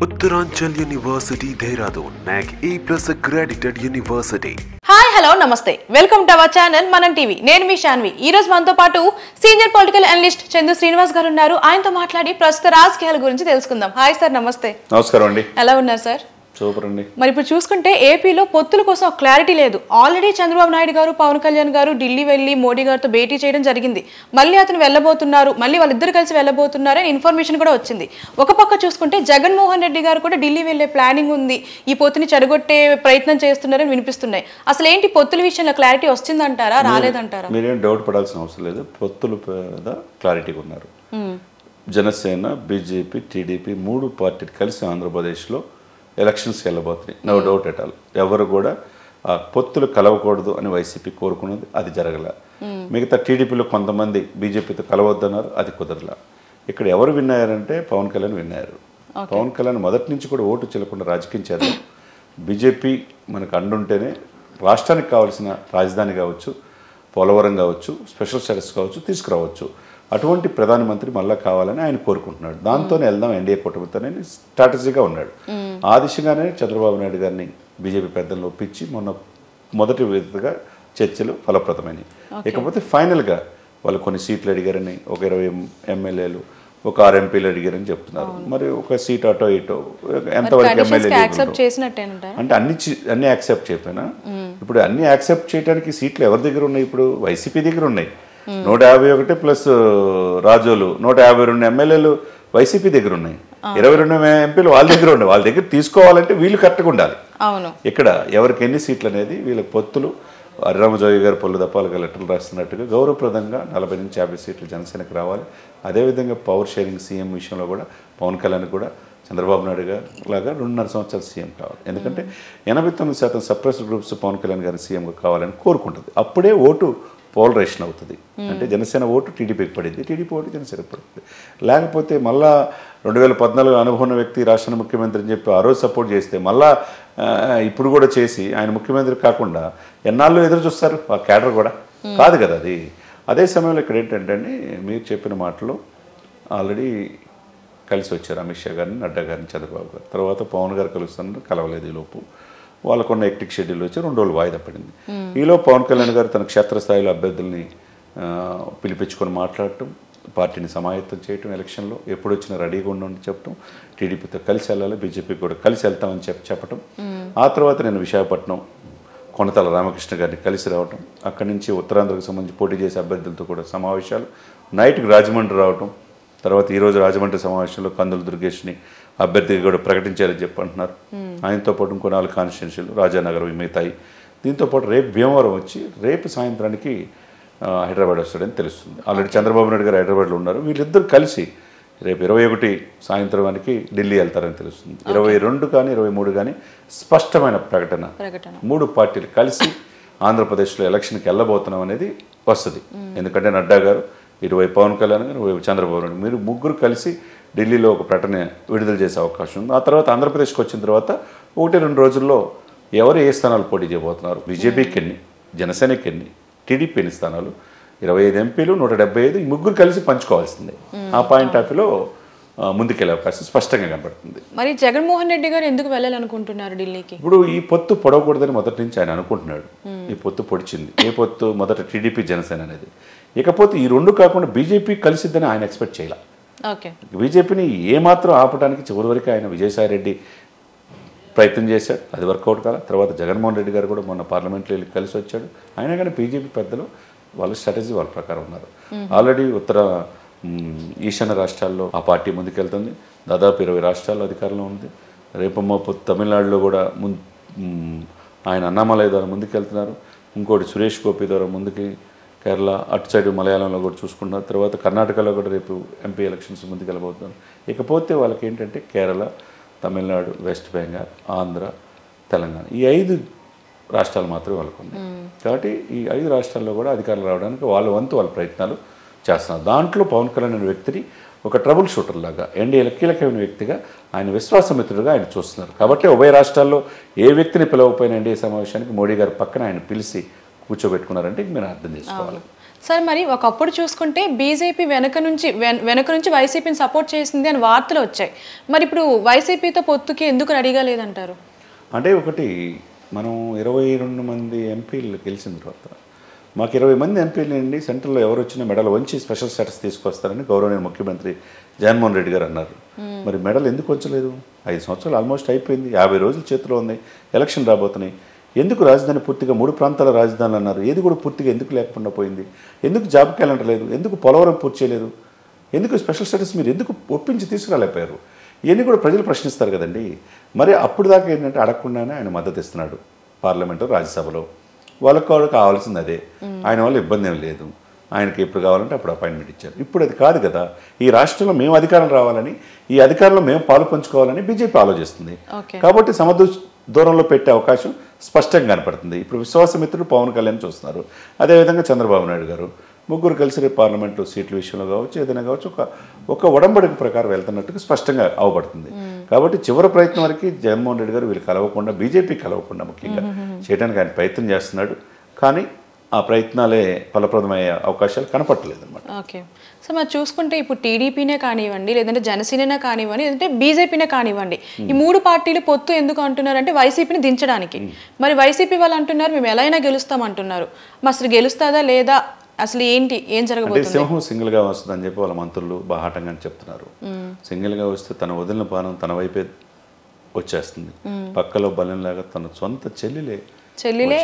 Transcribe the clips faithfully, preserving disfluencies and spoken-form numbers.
Uttaranchal University, Dehradun, N A C A plus accredited university. Hi hello నమస్తే welcome to our channel Manam TV నేను మీ శాన్వి. ఈ రోజు మనతో పాటు senior political analyst Chandu Srinivas garu ఉన్నారు. ఆయనతో మాట్లాడి ప్రస్తుత రాజకీయాల గురించి తెలుసుకుందాం. హాయ్ సార్, నమస్తే. నమస్కారం అండి. ఎలా ఉన్నారు సార్? సూపర్ అండి. మరి ఇప్పుడు చూసుకుంటే ఏపీలో పొత్తుల కోసం క్లారిటీ లేదు. ఆల్రెడీ చంద్రబాబు నాయుడు గారు పవన్ కళ్యాణ్ గారు ఢిల్లీ వెళ్ళి మోడీ గారితో భేటీ చేయడం జరిగింది. మళ్ళీ అతను వెళ్ళబోతున్నారు, మళ్ళీ వాళ్ళిద్దరు కలిసి వెళ్ళబోతున్నారు అని ఇన్ఫర్మేషన్ కూడా వచ్చింది. ఒక పక్క చూసుకుంటే జగన్మోహన్ రెడ్డి గారు కూడా ఢిల్లీ వెళ్లే ప్లానింగ్ ఉంది, ఈ పొత్తుని చెడగొట్టే ప్రయత్నం చేస్తున్నారని వినిపిస్తున్నాయి. అసలు ఏంటి పొత్తుల విషయంలో క్లారిటీ వచ్చిందంటారా, రాలేదంటారా? మీరేం డౌట్ పడాల్సిన అవసరం లేదు. పొత్తుల మీద క్లారిటీగా ఉన్నారు. జనసేన, బీజేపీ, టీడీపీ మూడు పార్టీలు కలిసి ఆంధ్రప్రదేశ్లో ఎలక్షన్స్కి వెళ్ళబోతున్నాయి. No doubt at all. ఎవరు కూడా ఆ పొత్తులు కలవకూడదు అని వైసీపీ కోరుకున్నది, అది జరగల. మిగతా టీడీపీలో కొంతమంది బీజేపీతో కలవద్దన్నారు, అది కుదరలా. ఇక్కడ ఎవరు విన్నారంటే పవన్ కళ్యాణ్ విన్నారు. పవన్ కళ్యాణ్ మొదటి నుంచి కూడా ఓటు చెల్లకుండా రాజకీయం చేద్దాం, బీజేపీ మనకు అండుంటేనే రాష్ట్రానికి కావాల్సిన రాజధాని కావచ్చు, పోలవరం కావచ్చు, స్పెషల్ స్టేటస్ కావచ్చు తీసుకురావచ్చు. అటువంటి ప్రధానమంత్రి మళ్ళా కావాలని ఆయన కోరుకుంటున్నాడు. దాంతోనే వెళ్దాం ఎన్డీఏ కూటమితోనే స్ట్రాటజీగా ఉన్నాడు. ఆ దిశగానే చంద్రబాబు నాయుడు గారిని బీజేపీ పెద్దలను ఒప్పించి మొన్న మొదటి విడతగా చర్చలు ఫలప్రదమైనవి. ఇకపోతే ఫైనల్గా వాళ్ళు కొన్ని సీట్లు అడిగారని, ఒక ఇరవై ఎమ్మెల్యేలు ఒక ఆరు ఎంపీలు అడిగారని చెప్తున్నారు. మరి ఒక సీట్ అటో ఇటో ఎంతవరకు ఎమ్మెల్యేలు అంటే అన్ని అన్ని యాక్సెప్ట్ చేయకపోయినా ఇప్పుడు అన్ని యాక్సెప్ట్ చేయడానికి సీట్లు ఎవరి దగ్గర ఉన్నాయి? ఇప్పుడు వైసీపీ దగ్గర ఉన్నాయి. నూట యాభై ఒకటి ప్లస్ రాజోలు నూట యాభై రెండు ఎమ్మెల్యేలు వైసీపీ దగ్గర ఉన్నాయి. ఇరవై రెండు ఎంపీలు వాళ్ళ దగ్గర ఉన్నాయి. వాళ్ళ దగ్గర తీసుకోవాలంటే వీళ్ళు కరెక్ట్గా ఉండాలి. ఇక్కడ ఎవరికి ఎన్ని సీట్లు అనేది వీళ్ళ పొత్తులు. హరిరామజోగి గారు పొల్లు దప్పాలుగా లెటర్లు రాస్తున్నట్టుగా గౌరవప్రదంగా నలభై నుంచి యాభై సీట్లు జనసేనకు రావాలి. అదేవిధంగా పవర్ షేరింగ్ సీఎం విషయంలో కూడా పవన్ కళ్యాణ్ కూడా చంద్రబాబు నాయుడు గారు లాగా రెండున్నర సంవత్సరాలు సీఎం కావాలి. ఎందుకంటే ఎనభై తొమ్మిది శాతం సప్రెస్డ్ గ్రూప్స్ పవన్ కళ్యాణ్ గారిని సీఎంగా కావాలని కోరుకుంటుంది. అప్పుడే ఓటు పోలరైజేషన్ అవుతుంది. అంటే జనసేన ఓటు టీడీపీకి పడింది, టీడీపీ ఓటు జనసేనకి పడుతుంది. లేకపోతే మళ్ళా రెండు వేల పద్నాలుగు అనుభవం వ్యక్తి రాష్ట్ర ముఖ్యమంత్రి అని చెప్పి ఆ రోజు సపోర్ట్ చేస్తే మళ్ళా ఇప్పుడు కూడా చేసి ఆయన ముఖ్యమంత్రి కాకుండా ఎన్నాళ్ళు ఎదురు చూస్తారు ఆ క్యాడర్ కూడా కాదు కదా అది. అదే సమయంలో ఇక్కడ ఏంటంటే మీరు చెప్పిన మాటలు ఆల్రెడీ కలిసి వచ్చారు అమిత్ షా గారిని, నడ్డా గారిని, చంద్రబాబు గారు. తర్వాత పవన్ గారు కలుస్తున్నారు, కలవలేదు. ఈ లోపు వాళ్ళకున్న ఎక్టిక్ షెడ్యూల్ వచ్చి రెండు రోజులు వాయిదా పడింది. ఈలో పవన్ కళ్యాణ్ గారు తన క్షేత్రస్థాయిలో అభ్యర్థుల్ని పిలిపించుకొని మాట్లాడటం, పార్టీని సమాయత్తం చేయటం, ఎలక్షన్లో ఎప్పుడు వచ్చినా రెడీగా ఉండని చెప్పటం, టీడీపీతో కలిసి వెళ్ళాలి, బీజేపీ కూడా కలిసి వెళ్తామని చెప్పి చెప్పటం. ఆ తర్వాత నేను విశాఖపట్నం కొనతాల రామకృష్ణ గారిని కలిసి రావటం, అక్కడి నుంచి ఉత్తరాంధ్రకు సంబంధించి పోటీ చేసే అభ్యర్థులతో కూడా సమావేశాలు, నైట్కి రాజమండ్రి రావటం, తర్వాత ఈరోజు రాజమండ్రి సమావేశంలో కందుల దుర్గేష్ని అభ్యర్థిగా కూడా ప్రకటించారని చెప్పి అంటున్నారు. ఆయనతో పాటు ఇంకో నాలుగు కాన్స్టిట్యున్సీలు రాజానగరం మిగతాయి. దీంతో పాటు రేపు భీమవరం వచ్చి రేపు సాయంత్రానికి హైదరాబాద్ వస్తాడని తెలుస్తుంది. ఆల్రెడీ చంద్రబాబు నాయుడు గారు హైదరాబాద్లో ఉన్నారు. వీళ్ళిద్దరు కలిసి రేపు ఇరవై ఒకటి సాయంత్రానికి ఢిల్లీ వెళ్తారని తెలుస్తుంది. ఇరవై రెండు కానీ ఇరవై మూడు కానీ స్పష్టమైన ప్రకటన మూడు పార్టీలు కలిసి ఆంధ్రప్రదేశ్లో ఎలక్షన్కి వెళ్ళబోతున్నాం అనేది వస్తుంది. ఎందుకంటే నడ్డా గారు, ఇరవై పవన్ కళ్యాణ్ గారు, చంద్రబాబు నాయుడు, మీరు ముగ్గురు కలిసి ఢిల్లీలో ఒక ప్రకటన విడుదల చేసే అవకాశం ఉంది. ఆ తర్వాత ఆంధ్రప్రదేశ్కి వచ్చిన తర్వాత ఒకటి రెండు రోజుల్లో ఎవరు ఏ స్థానాలు పోటీ చేయబోతున్నారు, బీజేపీకి ఎన్ని, జనసేనకి ఎన్ని, టీడీపీ ఎన్ని స్థానాలు, ఇరవై ఐదు ఎంపీలు, నూట డెబ్బై ఐదు ఈ ముగ్గురు కలిసి పంచుకోవాల్సిందే. ఆ పాయింట్ ఆఫ్ వ్యూలో ముందుకెళ్ళే అవకాశం స్పష్టంగా కనబడుతుంది. మరి జగన్మోహన్ రెడ్డి గారు ఎందుకు వెళ్ళాలనుకుంటున్నారు ఢిల్లీకి? ఇప్పుడు ఈ పొత్తు పొడవకూడదని మొదటి నుంచి ఆయన అనుకుంటున్నాడు. ఈ పొత్తు పొడిచింది. ఏ పొత్తు? మొదట టీడీపీ జనసేన అనేది. ఇకపోతే ఈ రెండు కాకుండా బీజేపీ కలిసిద్దని ఆయన ఎక్స్పెక్ట్ చేయాల. బీజేపీని ఏమాత్రం ఆపడానికి చివరి వరకు ఆయన విజయసాయి రెడ్డి ప్రయత్నం చేశాడు, అది వర్కౌట్ కాల. తర్వాత జగన్మోహన్ రెడ్డి గారు కూడా మొన్న పార్లమెంట్లో వెళ్ళి కలిసి వచ్చాడు. అయినా కానీ బీజేపీ పెద్దలు వాళ్ళ స్ట్రాటజీ వాళ్ళ ప్రకారం ఉన్నారు. ఆల్రెడీ ఉత్తర ఈశాన్య రాష్ట్రాల్లో ఆ పార్టీ ముందుకెళ్తుంది. దాదాపు ఇరవై రాష్ట్రాల్లో అధికారంలో ఉంది. రేపు మోపు తమిళనాడులో కూడా ముందు ఆయన అన్నామలై ద్వారా ముందుకెళ్తున్నారు. ఇంకోటి సురేష్ గోపి ద్వారా ముందుకి కేరళ, అటు సైడ్ మలయాళంలో కూడా చూసుకుంటున్నారు. తర్వాత కర్ణాటకలో కూడా రేపు ఎంపీ ఎలక్షన్స్ ముందుకు వెళ్ళబోతున్నారు. ఇకపోతే వాళ్ళకి ఏంటంటే కేరళ, తమిళనాడు, వెస్ట్ బెంగాల్, ఆంధ్ర, తెలంగాణ ఈ ఐదు రాష్ట్రాలు మాత్రమే వాళ్ళకు ఉన్నాయి. కాబట్టి ఈ ఐదు రాష్ట్రాల్లో కూడా అధికారులు రావడానికి వాళ్ళ వంతు వాళ్ళ ప్రయత్నాలు చేస్తున్నారు. దాంట్లో పవన్ కళ్యాణ్ అనే వ్యక్తిని ఒక ట్రబుల్ షూటర్ లాగా, ఎన్డీఏలో కీలకమైన వ్యక్తిగా, ఆయన విశ్వాసమిత్రుడిగా ఆయన చూస్తున్నారు. కాబట్టి ఉభయ రాష్ట్రాల్లో ఏ వ్యక్తిని పిలవకపోయిన ఎన్డీఏ సమావేశానికి మోడీ గారు పక్కన ఆయన పిలిచి కూర్చోబెట్టుకున్నారంటే మీరు అర్థం చేసుకోవాలి. సార్ మరి ఒకప్పుడు చూసుకుంటే బీజేపీ వెనక నుంచి వెనక నుంచి వైసీపీని సపోర్ట్ చేసింది అని వార్తలు వచ్చాయి. మరి ఇప్పుడు వైసీపీతో పొత్తుకి ఎందుకు రెడీగా లేదంటారు? అంటే ఒకటి మనం ఇరవై రెండు మంది ఎంపీలు గెలిచిన తర్వాత మాకు ఇరవై మంది ఎంపీలు అండి సెంట్రల్లో ఎవరు వచ్చినా మెడల్ వంచి స్పెషల్ స్టేటస్ తీసుకొస్తారని గౌరవనీయ ముఖ్యమంత్రి జగన్మోహన్ రెడ్డి గారు అన్నారు. మరి మెడల్ ఎందుకు వచ్చలేదు? ఐదు సంవత్సరాలు ఆల్మోస్ట్ అయిపోయింది, యాభై రోజులు చేతిలో ఉంది, ఎలక్షన్ రాబోతున్నాయి. ఎందుకు రాజధాని పూర్తిగా మూడు ప్రాంతాల రాజధానులు అన్నారు, ఏది కూడా పూర్తిగా ఎందుకు లేకుండా పోయింది? ఎందుకు జాబ్ క్యాలెండర్ లేదు? ఎందుకు పోలవరం పూర్తి చేయలేదు? ఎందుకు స్పెషల్ స్టేటస్ మీరు ఎందుకు ఒప్పించి తీసుకురాలేకపోయారు? ఇవన్నీ కూడా ప్రజలు ప్రశ్నిస్తారు కదండి. మరి అప్పుడు దాకా ఏంటంటే అడగకుండానే ఆయన మద్దతు ఇస్తున్నాడు పార్లమెంటు, రాజ్యసభలో. వాళ్ళకు కూడా కావాల్సింది అదే. ఆయన వల్ల ఇబ్బంది ఏం లేదు, ఆయనకి ఎప్పుడు కావాలంటే అప్పుడు అపాయింట్మెంట్ ఇచ్చారు. ఇప్పుడు అది కాదు కదా. ఈ రాష్ట్రంలో మేము అధికారం రావాలని, ఈ అధికారంలో మేము పాలు పంచుకోవాలని బీజేపీ ఆలోచిస్తుంది. కాబట్టి సమదూ దూరంలో పెట్టే అవకాశం స్పష్టంగా కనపడుతుంది. ఇప్పుడు విశ్వాసమిత్రుడు పవన్ కళ్యాణ్ చూస్తున్నారు, అదేవిధంగా చంద్రబాబు నాయుడు గారు ముగ్గురు కలిసి రేపు పార్లమెంట్లో సీట్ల విషయంలో కావచ్చు, ఏదైనా కావచ్చు, ఒక ఒక ఒడంబడిక ప్రకారం వెళ్తున్నట్టుగా స్పష్టంగా అవబడుతుంది. కాబట్టి చివరి ప్రయత్నం వరకు జగన్మోహన్ రెడ్డి గారు వీళ్ళు కలవకుండా, బీజేపీ కలవకుండా ముఖ్యంగా చేయడానికి ఆయన ప్రయత్నం చేస్తున్నాడు. కానీ ఆ ప్రయత్నాలే ఫలప్రదమయ్యే అవకాశాలు కనపట్టలేదు అనమాట. ఓకే సో మరి చూసుకుంటే ఇప్పుడు టీడీపీనే కానివ్వండి, లేదంటే జనసేననే కానివ్వండి, లేదంటే బీజేపీనే కానివ్వండి, ఈ మూడు పార్టీలు పొత్తు ఎందుకు అంటున్నారంటే వైసీపీని దించడానికి. మరి వైసీపీ వాళ్ళు అంటున్నారు మేము ఎలా అయినా గెలుస్తాం అంటున్నారు. మరి అసలు గెలుస్తుందా లేదా, అసలు ఏంటి ఏం జరగబోతుంది? సింహం సింగిల్ గా వస్తుందని చెప్పి వాళ్ళ మంత్రులు బాహాటంగా చెప్తున్నారు. సింగిల్ గా వస్తే తన వదిలిన బాణం తన వైపే వచ్చేస్తుంది. పక్కలో బలంలాగా తన సొంత చెల్లిలే చెల్లిలే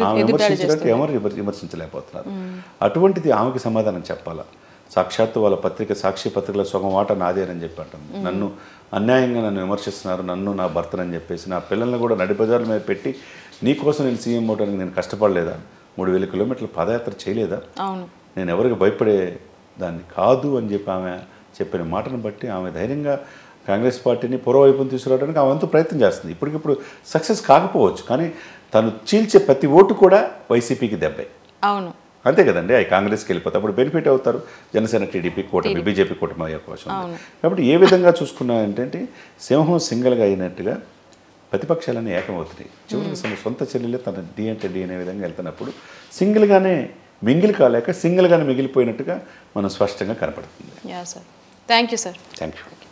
ఎవరు విమర్శించలేకపోతున్నారు. అటువంటిది ఆమెకి సమాధానం చెప్పాలా? సాక్షాత్తు వాళ్ళ పత్రిక సాక్షి పత్రికల సగం వాట నాదేనని చెప్పి అంటుంది. నన్ను అన్యాయంగా నన్ను విమర్శిస్తున్నారు, నన్ను నా భర్తనని చెప్పేసి నా పిల్లల్ని కూడా నడిబజార్ల మీద పెట్టి నీకోసం నేను సీఎం అవడానికి నేను కష్టపడలేదా? మూడు వేల కిలోమీటర్ల పాదయాత్ర చేయలేదా? నేను ఎవరికి భయపడే దాన్ని కాదు అని చెప్పి ఆమె చెప్పిన మాటను బట్టి ఆమె ధైర్యంగా కాంగ్రెస్ పార్టీని పూర్వవైపును తీసుకురావడానికి ఆమె అంతా ప్రయత్నం చేస్తుంది. ఇప్పటికిప్పుడు సక్సెస్ కాకపోవచ్చు, కానీ తను చీల్చే ప్రతి ఓటు కూడా వైసీపీకి దెబ్బే. అవును, అంతే కదండి. అవి కాంగ్రెస్కి వెళ్ళిపోతే అప్పుడు బెనిఫిట్ అవుతారు జనసేన, టీడీపీ కూటమి, బీజేపీ కూటమి అయ్యే అవకాశం ఉంది. కాబట్టి ఏ విధంగా చూసుకున్నా ఏంటంటే సింహం సింగిల్గా అయినట్టుగా ప్రతిపక్షాలన్నీ ఏకమవుతున్నాయి. చివరికి సొంత చెల్లెలే తన డి అంటే డి అనే విధంగా వెళ్తున్నప్పుడు సింగిల్గానే మింగిల్ కాలేక సింగిల్గానే మిగిలిపోయినట్టుగా మనం స్పష్టంగా కనపడుతుంది. Yeah sir, thank you sir. Thank you.